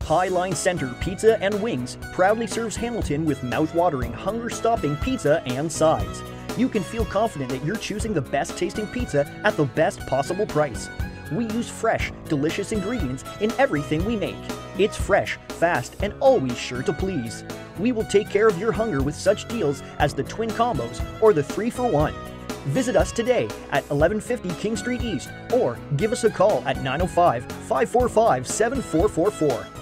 Highline Center Pizza and Wings proudly serves Hamilton with mouth-watering, hunger-stopping pizza and sides. You can feel confident that you're choosing the best-tasting pizza at the best possible price. We use fresh, delicious ingredients in everything we make. It's fresh, fast, and always sure to please. We will take care of your hunger with such deals as the Twin Combos or the 3-for-1. Visit us today at 1150 King Street East or give us a call at 905-545-7444.